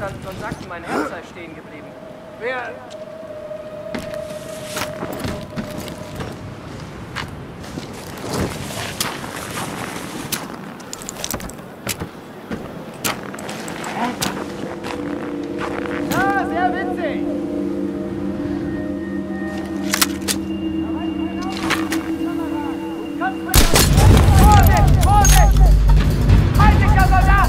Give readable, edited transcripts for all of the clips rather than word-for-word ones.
Repräsentanten von Sachsen, mein Herz sei stehen geblieben. Wer... Ja, sehr witzig. Vorsicht! Vorsicht! Halt dich, Herr Soldat!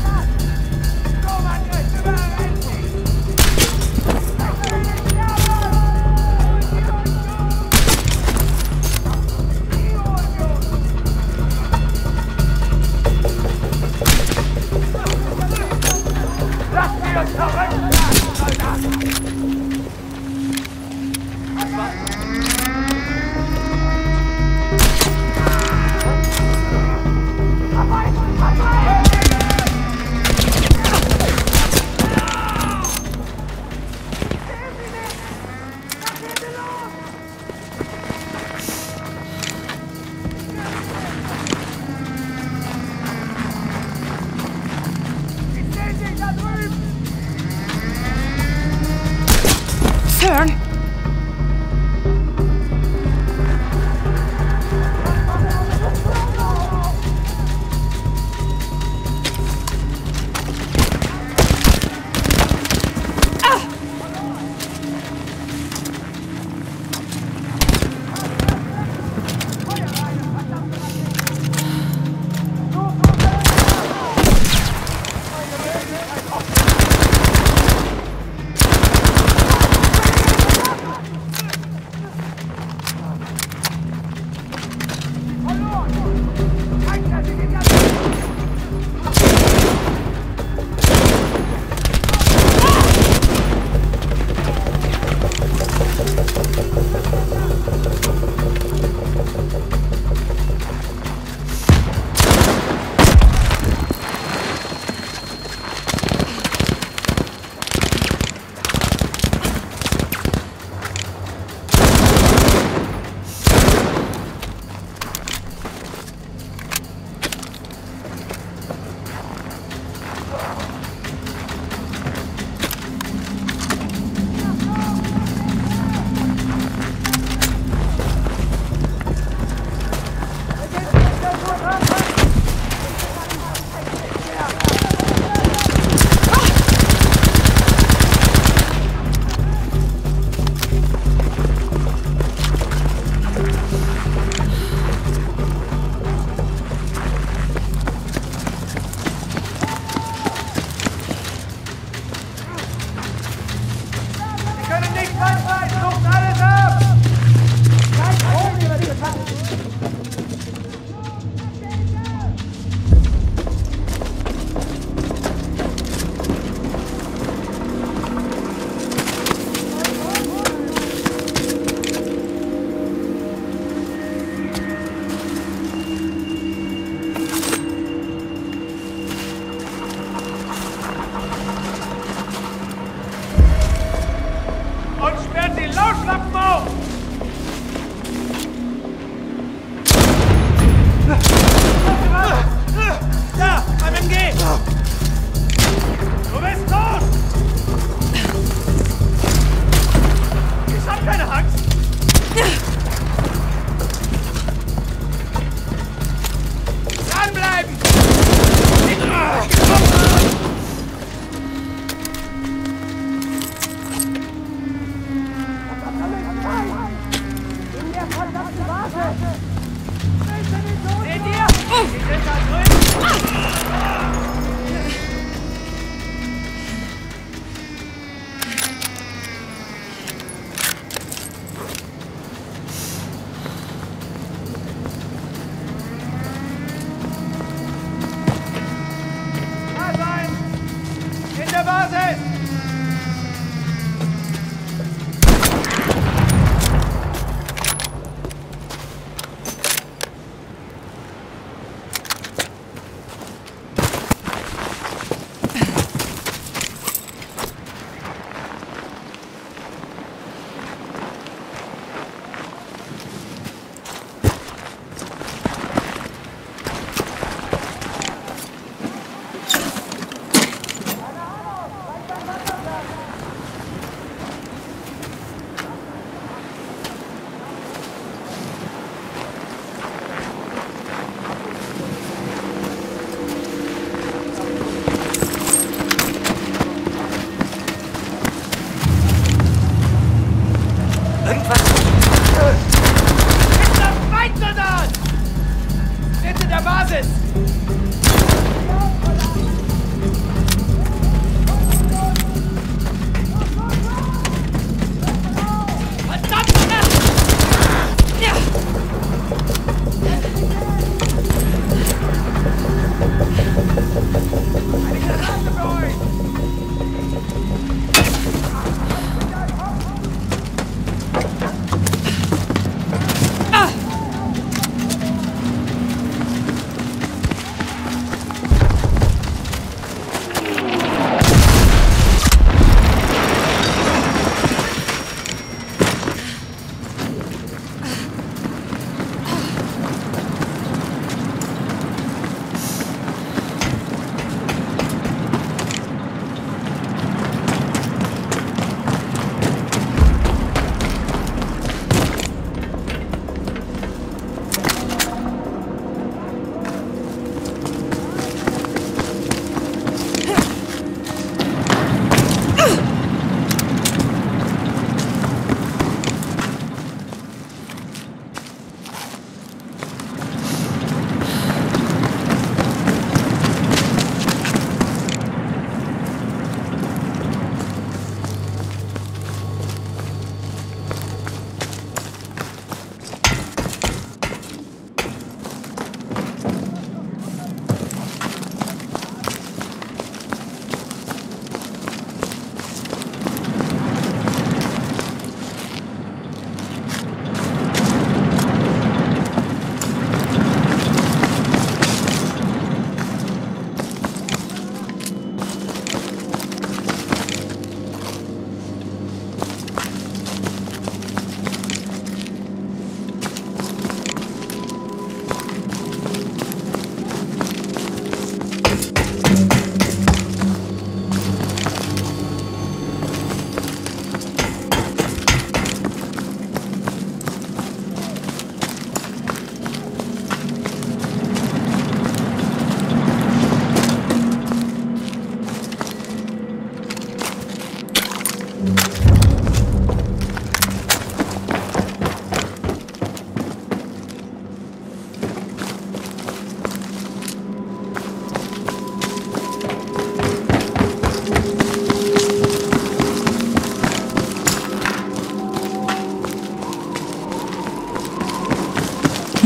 Turn!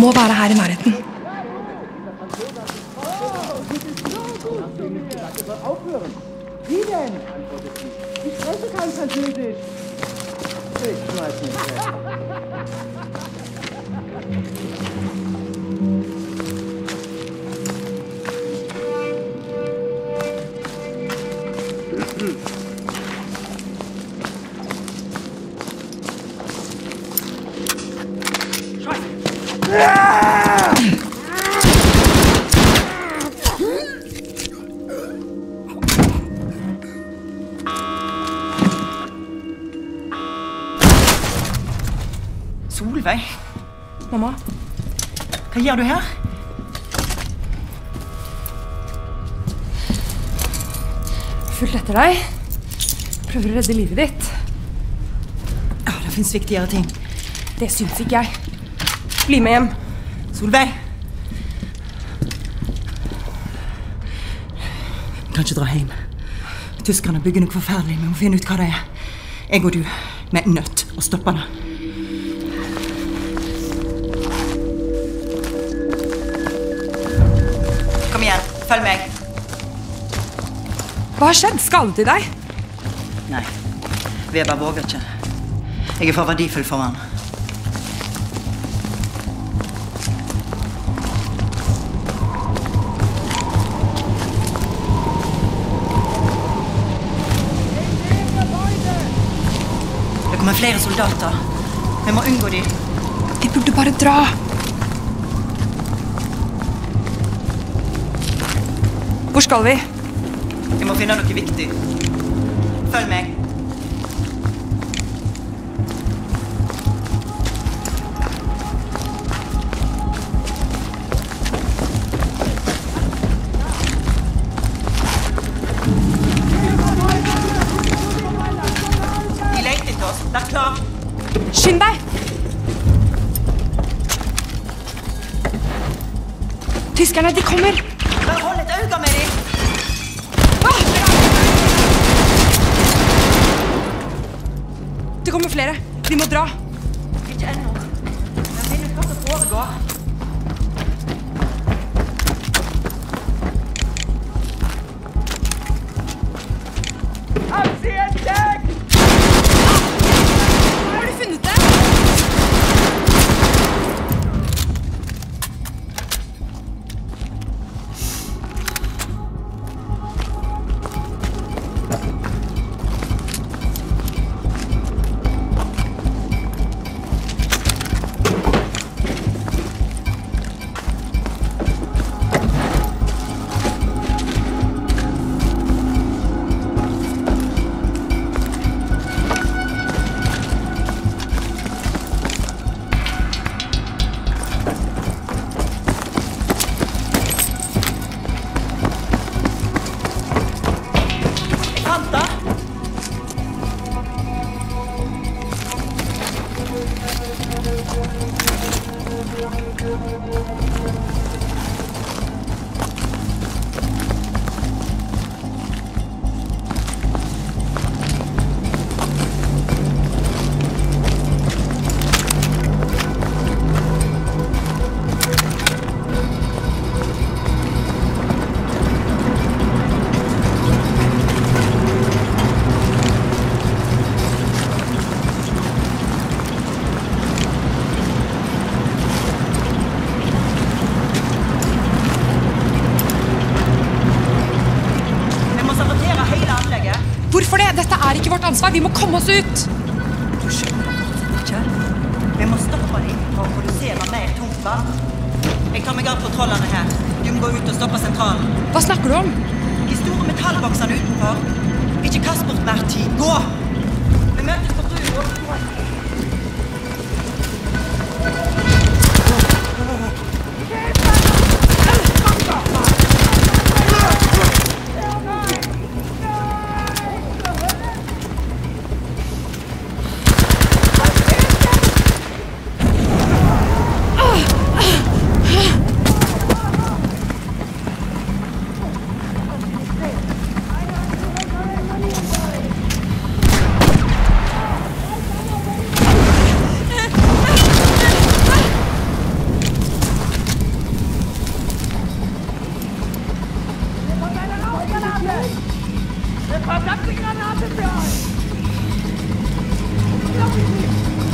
må være her i nærheten. Wie denn? Antwortet sie. Ich spreche kein Französisch. Ich schmeiß mich weg. Solveig? Mamma? Hva gjør du her? Fulgt etter deg. Prøver å redde livet ditt. Ja, det finnes viktigere ting. Det syns ikke jeg. Bli med hjem. Solveig! Vi kan ikke dra hjem. Tyskerne bygger noe forferdelig. Vi må finne ut hva det er. Jeg og du, vi er nødt å stoppe det. Kom igjen, følg meg. Hva har skjedd? Skadet de deg? Nei, Weber våger ikke. Jeg er for verdifull for han. Det kommer flere soldater. Vi må unngå dem. Vi burde bare dra. Hvor skal vi? Vi må finne noe viktig. Følg meg. De leter etter oss. Vær klar. Skynd deg! Tyskerne, de kommer! Bare hold et øye med dem. Det kommer flere. Vi må dra. Ikke ennå. Men finn ut hva som foregår. Haben Sie entdeckt? Har du funnet det? Hvorfor det? Dette er ikke vårt ansvar. Vi må komme oss ut. Du skjønner ikke? Vi må stoppe dem for å produsere mer tungt vann. Jeg tar meg av kontrollene her. Du må gå ut og stoppe sentralen. Hva snakker du om? De store metallboksene utenfor. Ikke kast bort mer tid. Gå! Vi møtes på brua. verdammte Granate für euch! Lass mich nicht!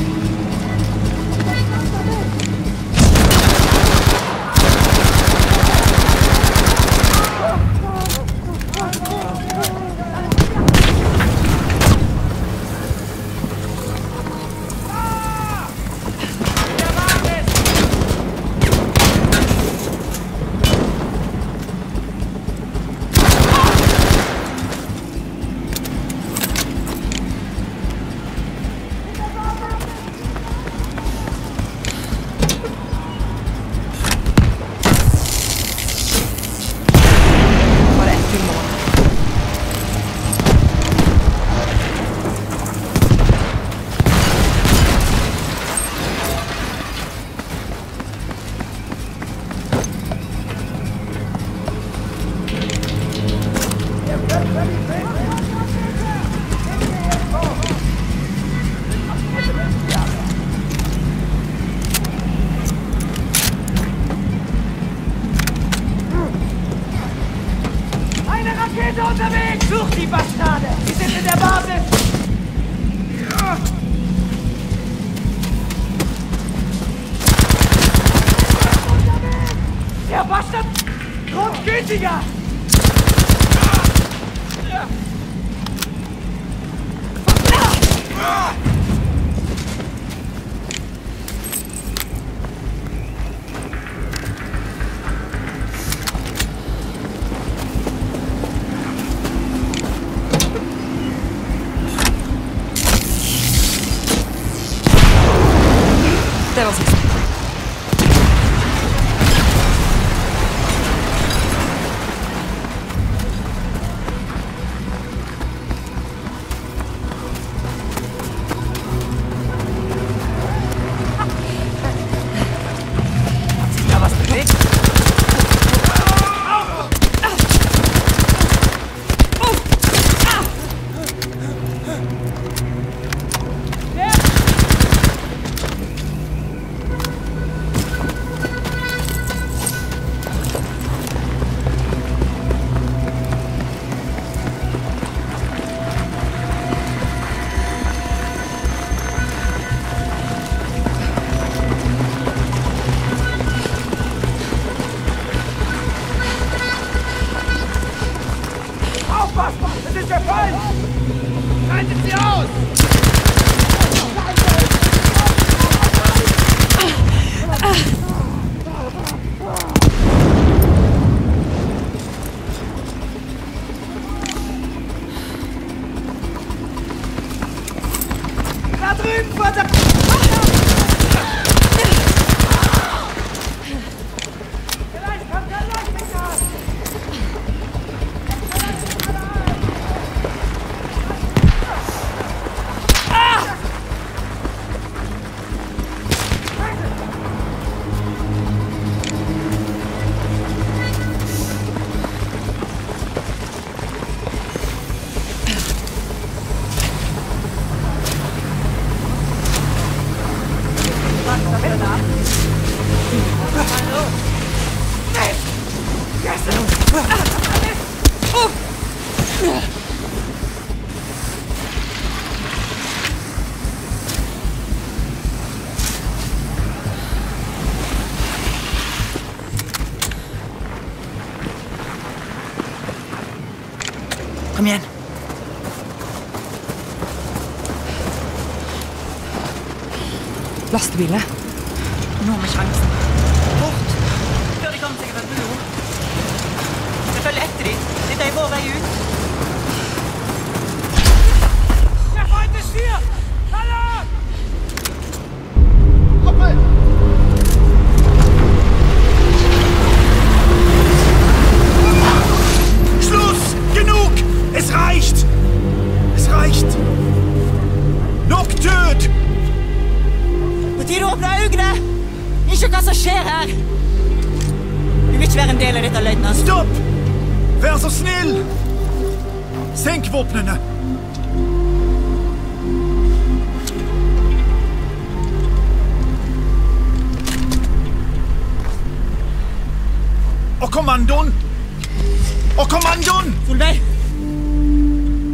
Unterwegs! Such die Bastarde! Die sind in der Basis! Der Bastard! Grundgültiger! Det var sist. Da was bewegt? Das ist der Fall! Schaltet sie aus! Da drüben, verdammt! Vielleicht kommt der Leuchtfinger! Kom igjen. Lastebiler. Nå med sjansen. Bort! Før de kommer seg over broen. Jeg følger etter dem. Dette er vår vei ut. Der Feind ist hier! Alarm! Schluss! Genug! Es reicht! Es reicht! Nok død! På tide å åpne øynene! Ikke hva som skjer her! Du vil ikke være en del av dette, løytnant. Stopp! Vær så snill! Senk våpnene! Og kommandoen! Og kommandoen! Solveig!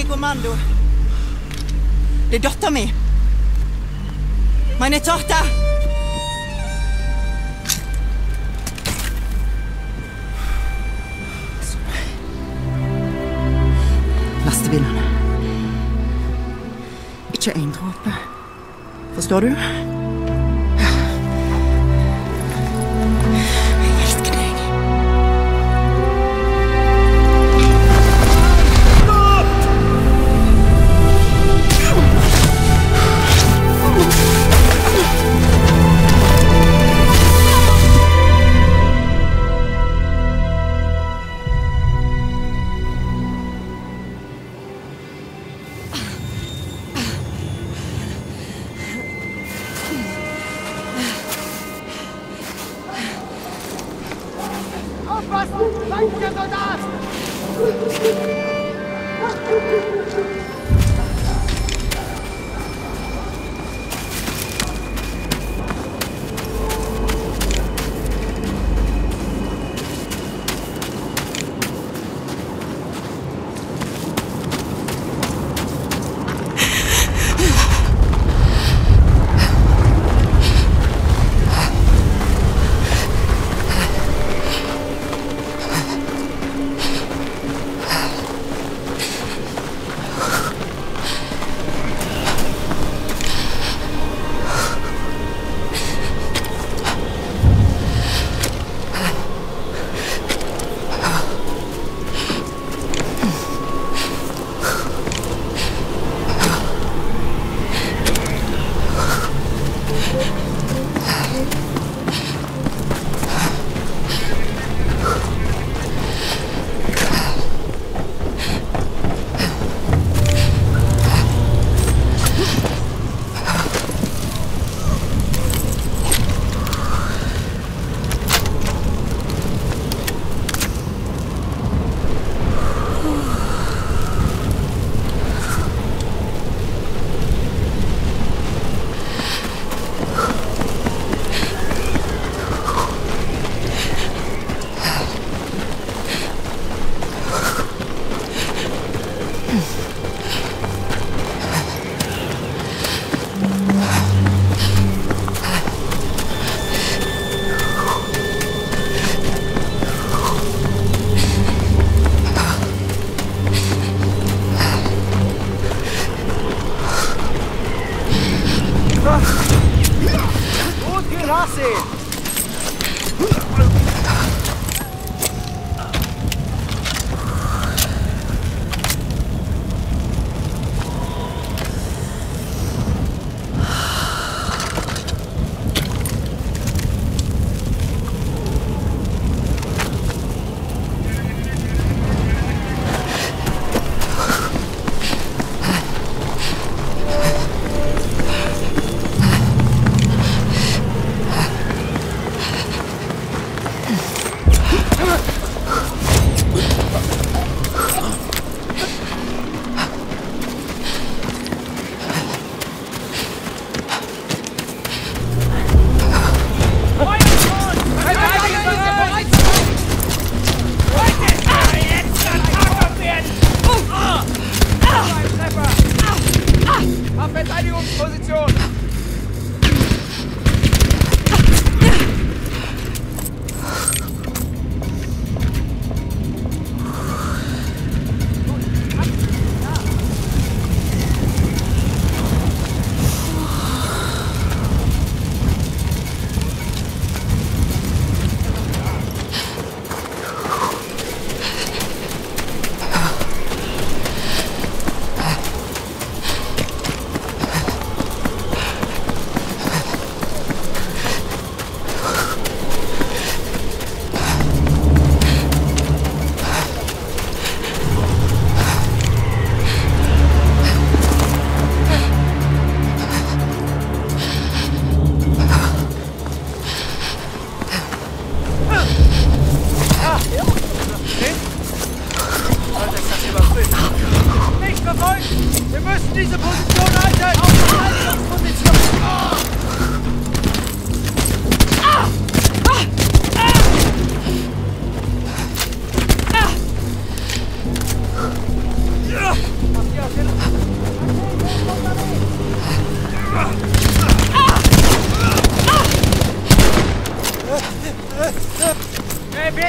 kommando. Det er datteren min. Meine Tochter! Lastebilene. Ikke en dråpe. Forstår du? Jeg elsker deg.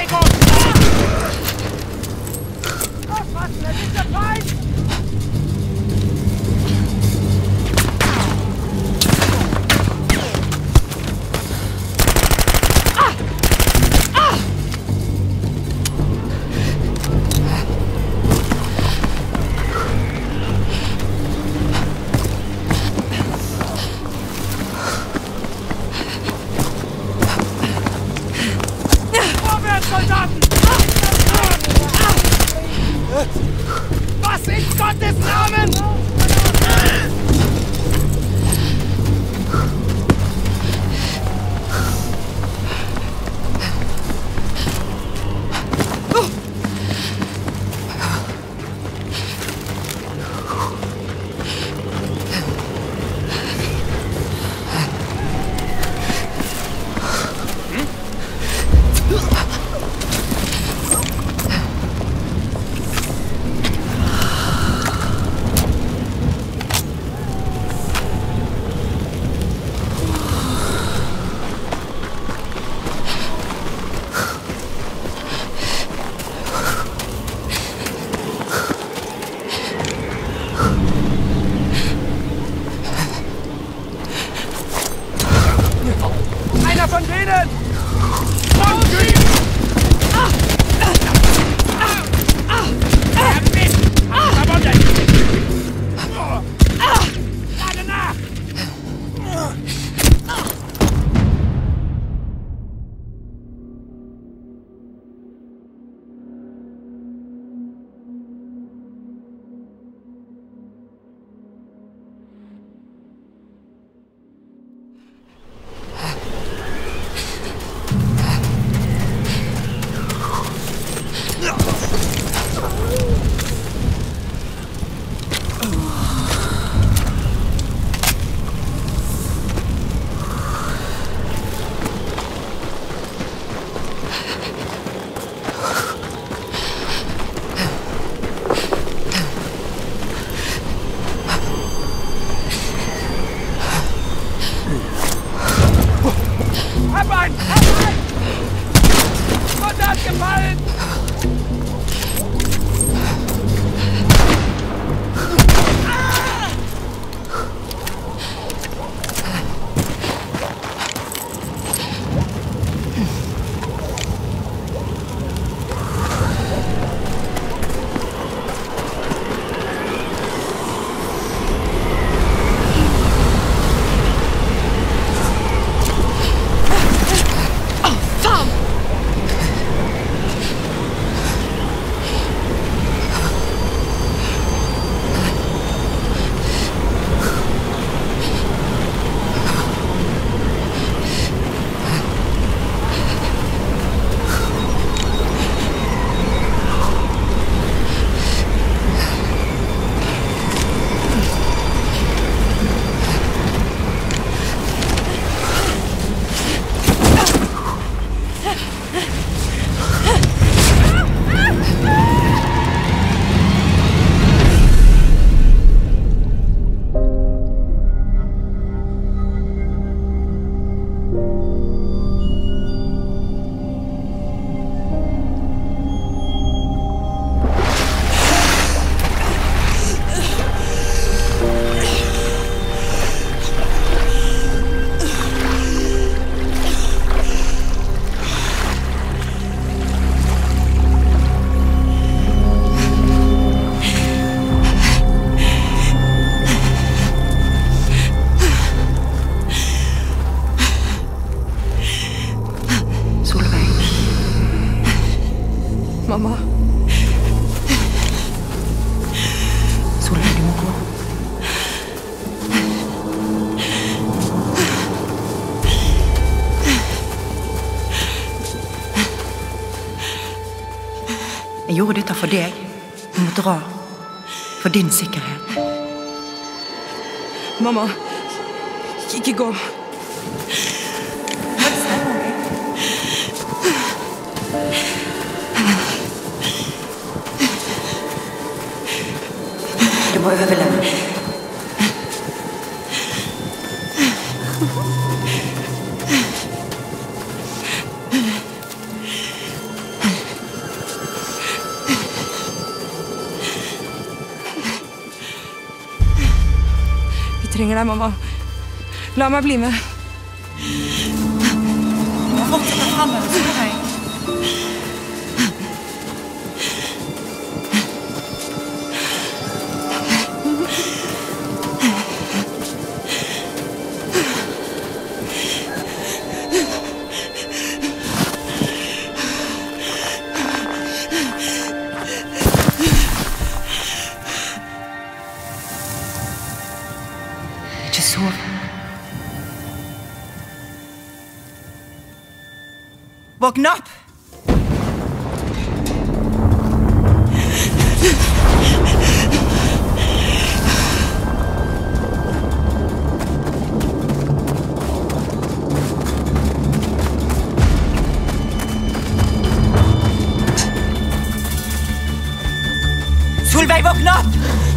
Aufpassen, es ist der Feind! Soldaten! Was in Gottes Namen? Von denen! Lade nach! Gefallen! Mamma. Solveig, du må gå. Jeg gjorde dette for deg. Du må dra. For din sikkerhet. Mamma, ikke gå. Du må overleve. trenger deg, mamma. La meg bli med. Du må fortsette fremover, Solveig. Ikke sov. Våkn opp! Solveig, våkn opp!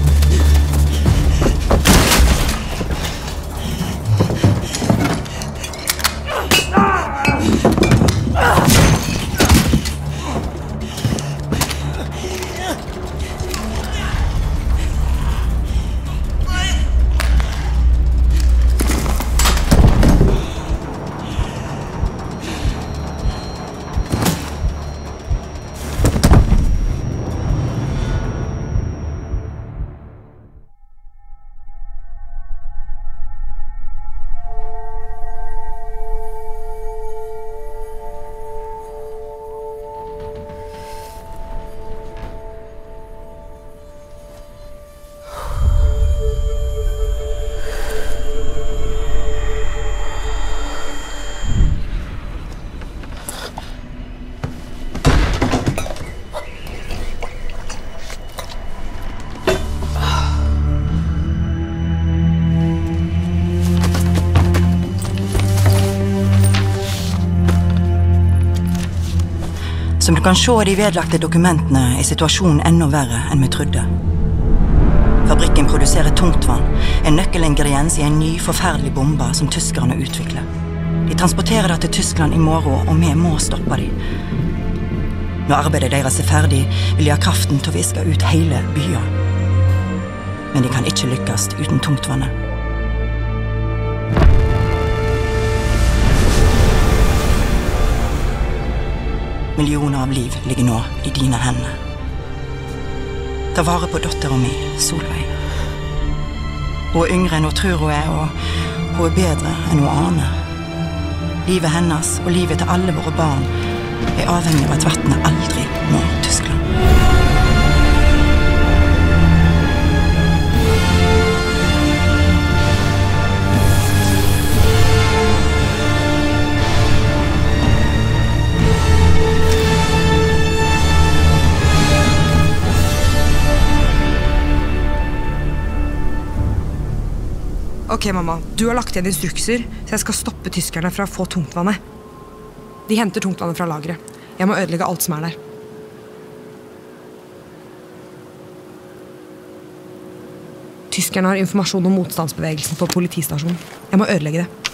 Som du kan se i de vedlagte dokumentene, er situasjonen enda verre enn vi trodde. Fabrikken produserer tungtvann, en nøkkelingrediens i en ny, forferdelig bombe som tyskerne utvikler. De transporterer det til Tyskland i morgen, og vi må stoppe dem. Når arbeidet deres er ferdig, vil de ha kraften til å viske ut hele byen. Men de kan ikke lykkes uten tungtvannet. Millioner av liv ligger nå i dine hender. Ta vare på datteren min, Solveig. Hun er yngre enn hun tror hun er, og hun er bedre enn hun aner. Livet hennes og livet til alle våre barn er avhengig av at vattnet aldri når Tyskland. Ok, mamma. Du har lagt igjen instrukser, så jeg skal stoppe tyskerne fra å få tungtvannet. De henter tungtvannet fra lageret. Jeg må ødelegge alt som er der. Tyskerne har informasjon om motstandsbevegelsen på politistasjonen. Jeg må ødelegge det.